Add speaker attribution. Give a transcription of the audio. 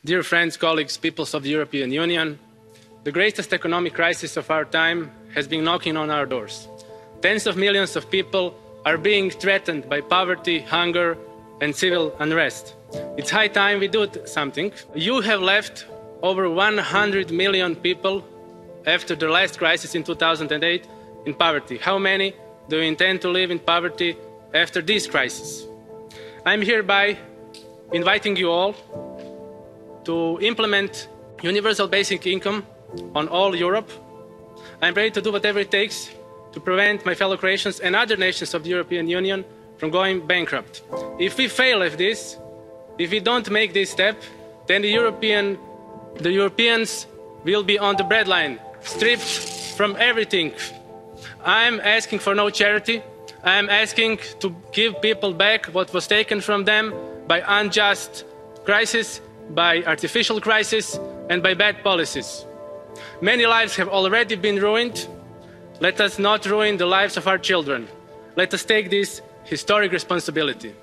Speaker 1: Dear friends, colleagues, peoples of the European Union, the greatest economic crisis of our time has been knocking on our doors. Tens of millions of people are being threatened by poverty, hunger, and civil unrest. It's high time we do something. You have left over 100 million people after the last crisis in 2008 in poverty. How many do you intend to live in poverty after this crisis? I'm hereby inviting you all to implement universal basic income on all Europe. I'm ready to do whatever it takes to prevent my fellow Croatians and other nations of the European Union from going bankrupt. If we fail at this, if we don't make this step, then the Europeans will be on the breadline, stripped from everything. I'm asking for no charity. I'm asking to give people back what was taken from them by unjust crisis, by artificial crisis, and by bad policies. Many lives have already been ruined. Let us not ruin the lives of our children. Let us take this historic responsibility.